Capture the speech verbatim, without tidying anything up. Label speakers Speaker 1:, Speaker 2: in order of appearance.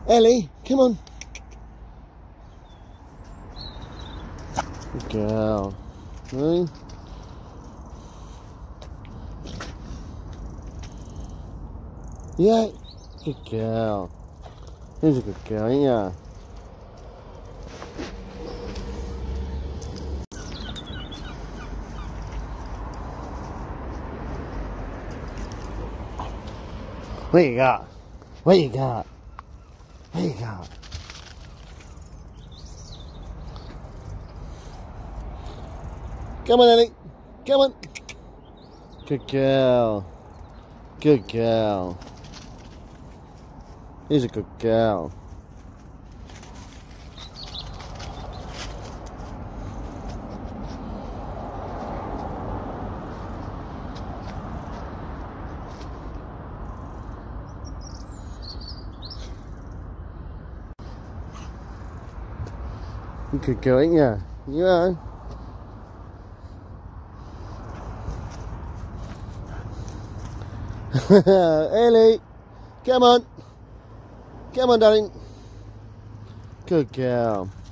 Speaker 1: Ellie, come on. Good girl. Right. Yeah, good girl. Who's a good girl, ain't ya? What you got? What you got? What you got? Come on, Ellie. Come on. Good girl. Good girl. He's a good girl. You could go, ain't ya? Yeah. Ellie, come on. Come on, darling. Good girl.